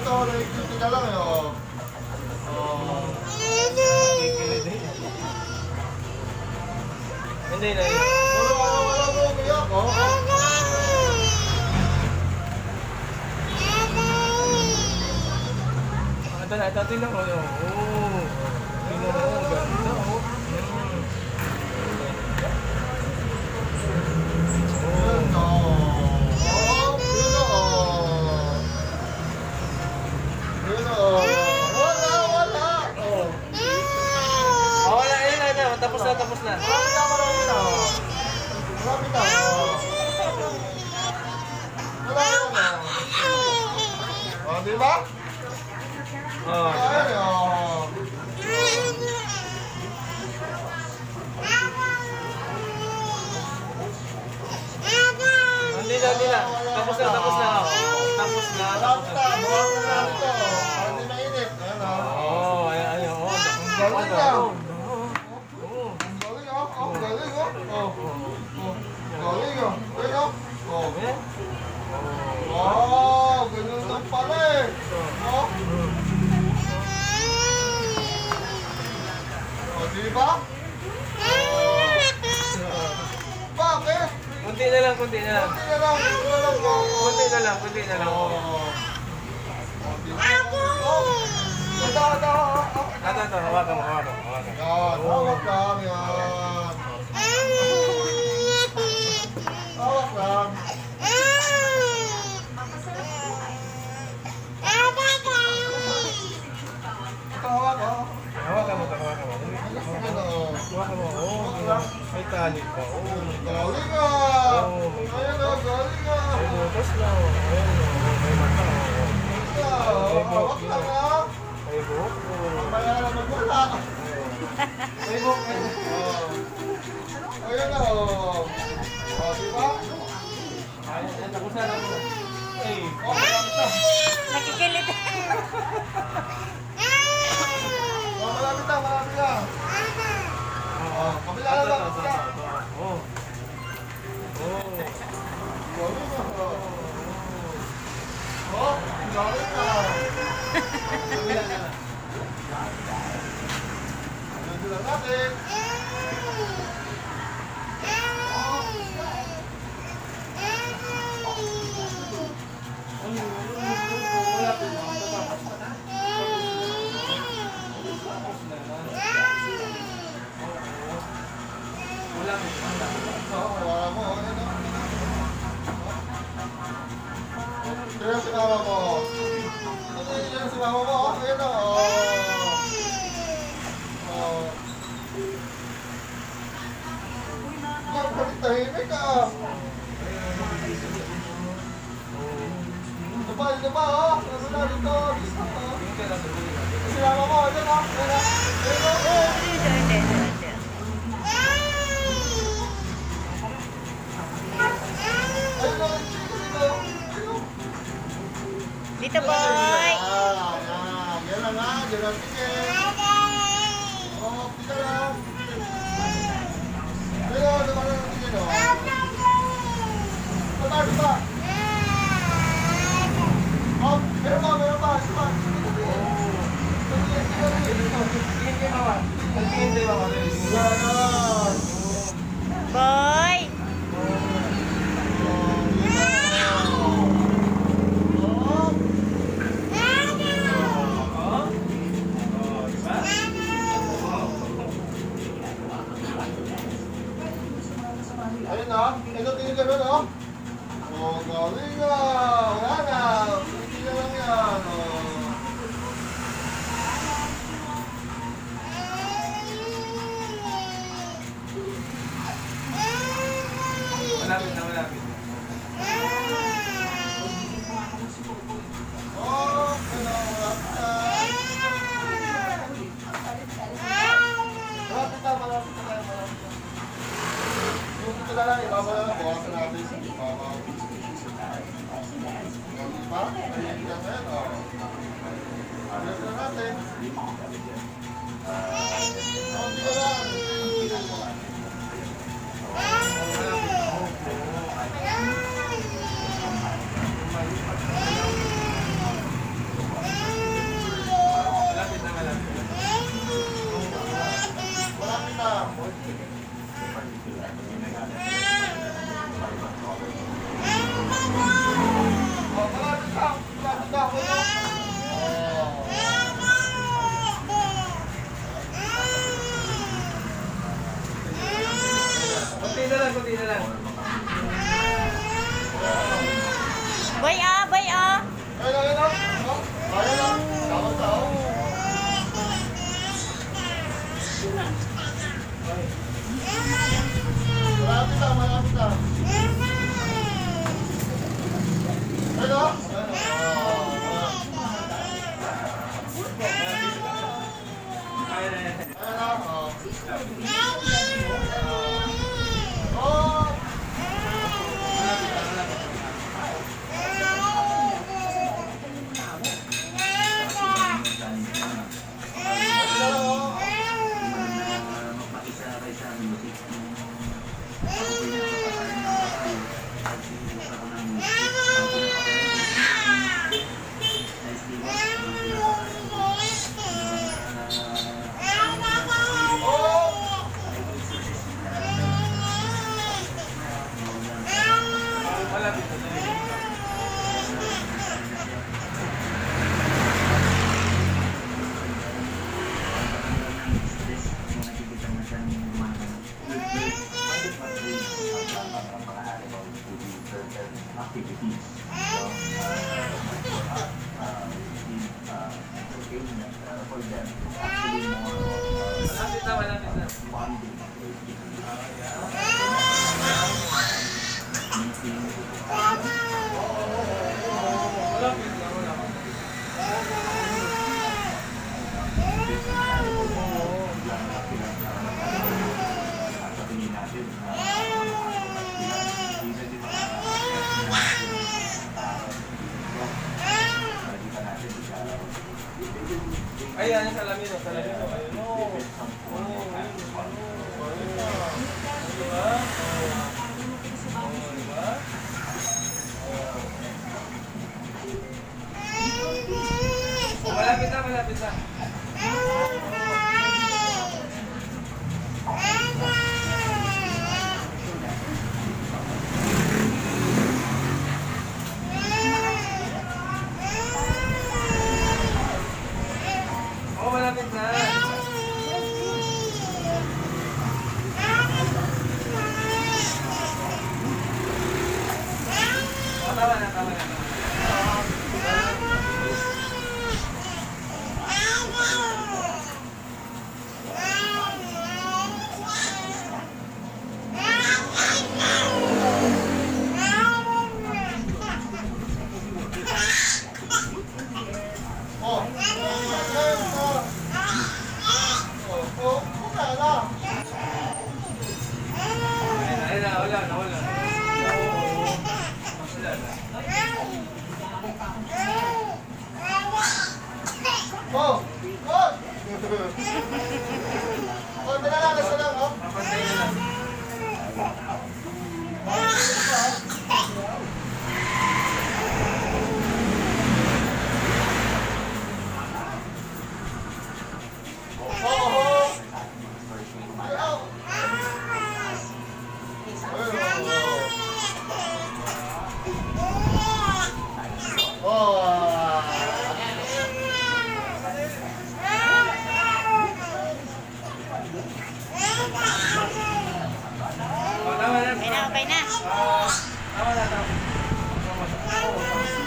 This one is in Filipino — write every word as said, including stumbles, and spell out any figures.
ito, nakikita ka lang, oh. Oh. Hindi na yun. Wala, wala, wala, wala, umiyak, oh. Ito na, ito, tingnan ko. Oo. Tingnan mo, ang ganda, oh. Tapos na, tapos na. Marami na, marami na. Marami na. Marami na. O, di ba? Oh. Ay, o. Hindi na, hindi na. Tapos na, tapos na. Tapos na, tapos na. Marami na ito. Para hindi mainit. Ayan, o. Oo, ayan, ayan. Ang galing na. Oo. Oh, galing, oh. Oh, oh. Galing, oh. Galing, oh. Oh. Wow, ganyan lang pala eh. Oh. Oh, di ba? Bakit? Kunti na lang, kunti na lang. Kunti na lang, kunti na lang, oh. Kunti na lang, kunti na lang. Oh. Oh, di ba? Oh. Ito, ito, oh. Ito, ito, hawakan mo, hawakan mo, hawakan mo. Yan, hawak lang, yan. Hawak lang. Ito, hawak, oh. Hawakan mo, hawakan mo. Ano? Hawakan mo, oh. May tali pa, oh. Galing ah! Ayan o, galing ah! May butas na, oh. Ayan, oh. May mata, oh. Hawak lang ah! May buhok, oh. Mamaya na magmula. May buhok, may buhok. Ayan na o. O, di ba? Ayan, tapos na, tapos na. Ay, Nakikilit. O, malapit na, malapit na. O, kabila na lang, kabila. oh. Oh. Galing ah. O, galing ah. Kabila na. Ganito lang natin. Wala mo, ano? Kaya si mama mo. Ano yan si mama mo? Ayan o. Oh. Yan, bakit tahimik ka? Ito pa, ito pa oh. Ano na dito? Dito oh. Si mama mo, ayan o. Ayan o. Ayan o. Dito, boy. Ah, yan. Yan lang ha. Yan lang tingin. Oh, tika lang. Ayun, naman lang tingin o. Diba, diba? Oh, meron pa, meron pa. Diba? Tingin kayo, mama. Tingin kayo, mama. Yan. Boy. Ayun na. Ito tingin ka nun o. Oh, galing na. Wala na. Tingin na lang yan. Oh. Malapit na, malapit. Oh, wala, wala na. Malapit na, malapit na tayo, malapit na. Yung ito na lang, ibabala na, bawasan natin sa ibabaw. Diba? Ayun na yan, o. Ayun na natin. Oh, di ba lang? Malapit na, malapit na. Malapit na, malapit. Ay, yan yung salamin, oh, salamin, oh, ayun, oh. Oh, ayun, oh, ayun na. Diba? Oh. Oh, diba? Oh, malapit na, malapit na. Oh, malapit na. Oh, tama na, tama na, tama na. Oh, ayun na. Oh, oh, wala na. Ayun na, ayun na, wala na, wala na. Wala na. Oh, oh. Oh, pinalalas na lang, oh. Papantay na lang. Oh, oh. Ayaw. Oh. Oh. Oh, tama na. Okay na, okay na. Ah, tama na, tama. Tama na.